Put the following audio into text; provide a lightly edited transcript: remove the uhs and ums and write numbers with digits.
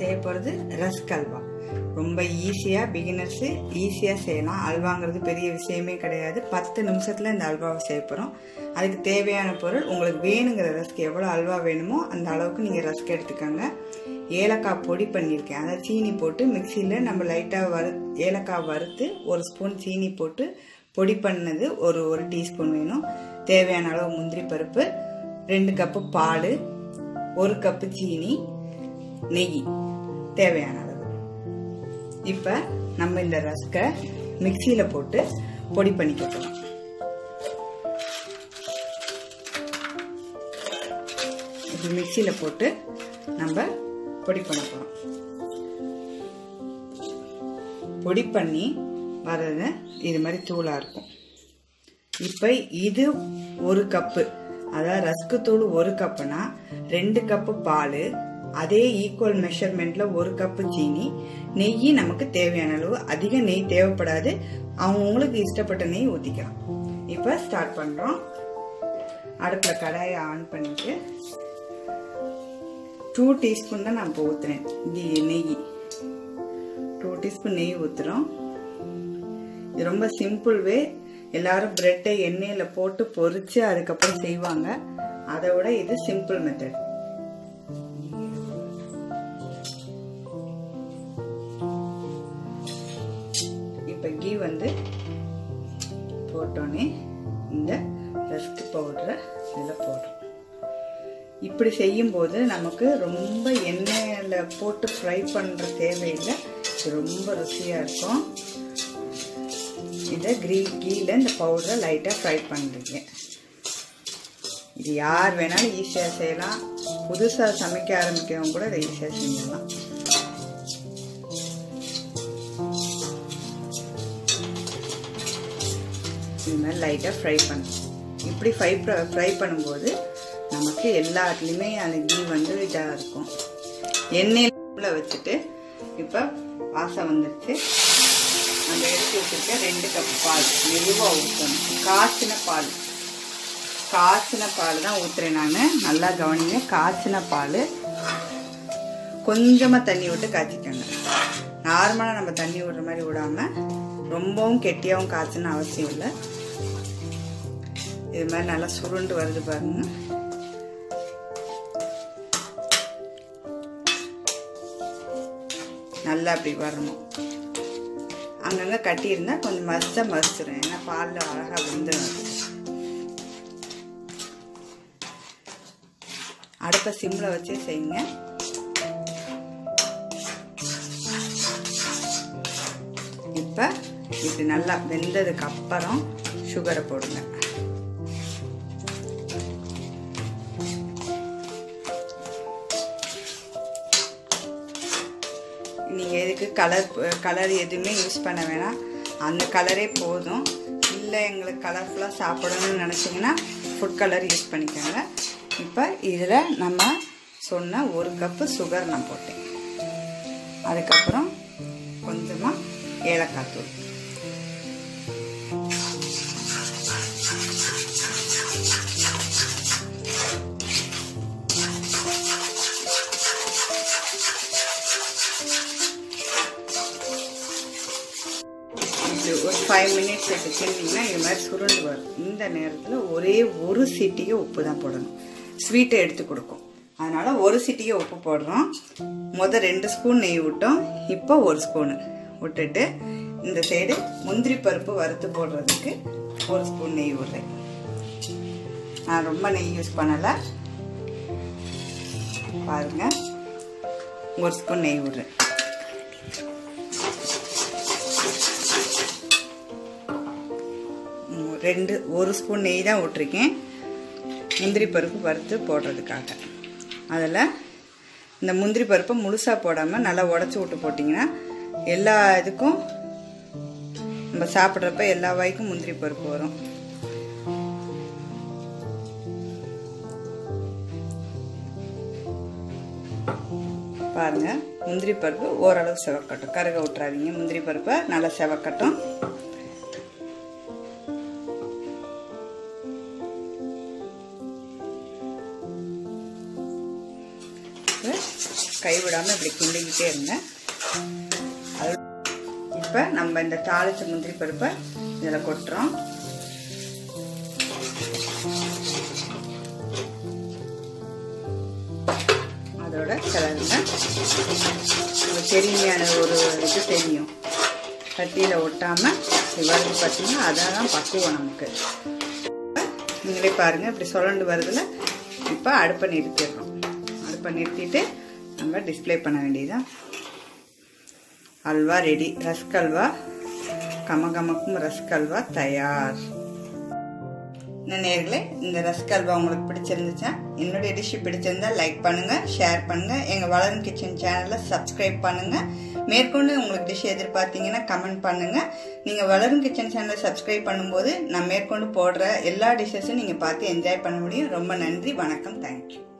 செய்ய போகிறது ரஸ்க் அல்வா. ரொம்ப ஈஸியாக பிகினர்ஸு ஈஸியாக செய்யலாம். அல்வாங்கிறது பெரிய விஷயமே கிடையாது. 10 நிமிஷத்தில் இந்த அல்வாவை செய்ய போகிறோம். அதுக்கு தேவையான பொருள், உங்களுக்கு வேணுங்கிற ரஸ்க் எவ்வளோ அல்வா வேணுமோ அந்த அளவுக்கு நீங்கள் ரஸ்க் எடுத்துக்கோங்க. ஏலக்காய் பொடி பண்ணியிருக்கேன், அதாவது சீனி போட்டு மிக்சியில் நம்ம லைட்டாக ஏலக்காய் வறுத்து 1 ஸ்பூன் சீனி போட்டு பொடி பண்ணது ஒரு டீஸ்பூன் வேணும். தேவையான அளவு முந்திரி பருப்பு, 2 கப்பு பால், 1 கப்பு சீனி, நெய் தேவையான அளவு. இப்போ நம்ம இந்த ரஸ்கை மிக்சியில் போட்டு பொடி பண்ணிக்க போகிறோம். இப்போ மிக்சியில் போட்டு நம்ம பொடி பண்ண போகிறோம். பொடி பண்ணி வர்றது இது மாதிரி தூளாக இருக்கும். இப்போ இது 1 கப்பு, அதாவது ரஸ்கு தூள் 1 கப்புனா 2 கப்பு பால், அதே ஈக்குவல் மெஷர்மெண்ட்ல 1 கப்பு சீனி, நெய் நமக்கு தேவையான அளவு. அதிக நெய் தேவைப்படாது, அவங்களுக்கு இஷ்டப்பட்ட நெய் ஊற்றிக்கலாம். இப்போ ஸ்டார்ட் பண்ணுறோம். அடுப்பில் கடாயை ஆன் பண்ணிட்டு 2 டீஸ்பூன் தான் நான் இப்போ ஊற்றுறேன் நெய். 2 டீஸ்பூன் நெய் ஊற்றுறோம். இது ரொம்ப சிம்பிள் வே. எல்லாரும் பிரெட்டை எண்ணெயில் போட்டு பொரிச்சு அதுக்கப்புறம் செய்வாங்க. அதை விட இது சிம்பிள் மெத்தட். இப்போ கீ வந்து போட்டோன்னே இந்த ரஸ்க் பவுடரை இதில் போடுறோம். இப்படி செய்யும்போது நமக்கு ரொம்ப எண்ணெயில் போட்டு ஃப்ரை பண்ணுற தேவையில்லை. இது ரொம்ப ருசியாக இருக்கும். இதை கீயில் இந்த பவுடரை லைட்டாக ஃப்ரை பண்ணுறீங்க. இது யார் வேணாலும் ஈஸியாக செய்யலாம். புதுசாக சமைக்க ஆரம்பிக்கிறவங்க கூட இதை ஈஸியாக செஞ்சிடலாம். இது மாதிரி லைட்டாக ஃப்ரை பண்ணணும். இப்படி ஃப்ரை பண்ணும்போது நமக்கு எல்லாத்துலேயுமே அந்த கீ வந்து இதாக இருக்கும். எண்ணெயில் வச்சுட்டு இப்போ வாசம் வந்துடுச்சு. நம்ம எடுத்து வச்சுருக்க 2 கப் பால் மெதுவாக ஊற்றணும். காய்ச்சின பால் தான் ஊற்றுறேன் நான். நல்லா கவனிங்க, காய்ச்சின பால். கொஞ்சமாக தண்ணி விட்டு காய்ச்சிக்கோங்க. நார்மலாக நம்ம தண்ணி விடுற மாதிரி விடாமல் ரொம்பவும் கெட்டியாகவும் காய்ச்சணும் அவசியம் இல்லை. இது மாதிரி நல்லா சுருண்டு வருது பாருங்க. நல்லா அப்படி வரணும். அங்கங்கே கட்டி இருந்தால் கொஞ்சம் மசிச்சிடும். ஏன்னா பாலில் அழகாக வெந்துடும். அடுப்பை சிம்மில் வச்சே செய்யுங்க. இப்போ இப்படி நல்லா வெந்ததுக்கு அப்புறம் சுகரை போடுங்க. நீங்கள் எதுக்கு கலர் எதுவுமே யூஸ் பண்ண வேணாம், அந்த கலரே போதும். இல்லை எங்களுக்கு கலர்ஃபுல்லாக சாப்பிடணும்னு நினச்சிங்கன்னா ஃபுட் கலர் யூஸ் பண்ணிக்கோங்க. இப்போ இதில் நம்ம சொன்ன 1 கப்பு சுகர் நான் போட்டேன். அதுக்கப்புறம் கொஞ்சமாக ஏலக்காய் தூள், ஒரு 5 மினிட்ஸ் வச்சுருந்தீங்கன்னா இது மாதிரி சுருண்டு வரும். இந்த நேரத்தில் ஒரே 1 சிட்டிகை உப்பு தான் போடணும். ஸ்வீட்டை எடுத்து கொடுக்கும். அதனால் 1 சிட்டிகை உப்பு போடுறோம். 2 ஸ்பூன் நெய் விட்டோம். இப்போ 1 ஸ்பூனு விட்டுட்டு இந்த சைடு முந்திரி பருப்பு வறுத்து போடுறதுக்கு 1 ஸ்பூன் நெய் விடுறேன். நான் ரொம்ப நெய் யூஸ் பண்ணலை பாருங்க. 1 ஸ்பூன் நெய் விடுறேன். ஒரு ஸ்பூன் நெய் தான் விட்டுருக்கேன் முந்திரி பருப்பு வறுத்து போடுறதுக்காக. அதில் இந்த முந்திரி பருப்பை முழுசாக போடாமல் நல்லா உடச்சி விட்டு போட்டிங்கன்னா எல்லா இதுக்கும் நம்ம சாப்பிட்றப்ப எல்லா வாய்க்கும் முந்திரி பருப்பு வரும். பாருங்க, முந்திரி பருப்பு ஓரளவு செவக்கட்டும். கருக விட்டுறாதீங்க. முந்திரி பருப்பை நல்லா செவக்கட்டும். கைவிடாமல் இப்படி கிண்டிக்கிட்டே இருங்க. இப்போ நம்ம இந்த தாளிச்ச முந்திரி பருப்பை இதில் கொட்டுறோம். அதோட கிளறுங்க. உங்களுக்கு தெரியுமையான ஒரு இது தெரியும், சட்டியில் ஒட்டாமல் வருது பார்த்தீங்கன்னா, அதான் பக்குவம் நமக்கு. நீங்களே பாருங்கள் இப்படி சுரண்டு வருதுல. இப்போ அடுப்பை நிறுத்திடுறோம். அடுப்பை நிறுத்திட்டு நம்ம டிஸ்பிளே பண்ண வேண்டியதுதான். அல்வா ரெடி. ரஸ்க் அல்வா, கமகமக்கும் ரஸ்க் அல்வா தயார். நேயர்களே, இந்த ரஸ்க் அல்வா உங்களுக்கு பிடிச்சிருந்துச்சா? என்னுடைய டிஷ் பிடிச்சிருந்தா லைக் பண்ணுங்க, ஷேர் பண்ணுங்க, எங்க வளரும் கிச்சன் சேனலை சப்ஸ்கிரைப் பண்ணுங்க. மேற்கொண்டு உங்களுக்கு டிஷ் எதிர்பார்த்தீங்கன்னா கமெண்ட் பண்ணுங்க. நீங்க வளரும் கிச்சன் சேனலை சப்ஸ்கிரைப் பண்ணும்போது நான் மேற்கொண்டு போடுற எல்லா டிஷ்ஷஸும் நீங்க பார்த்து என்ஜாய் பண்ண முடியும். ரொம்ப நன்றி, வணக்கம், தேங்க்யூ.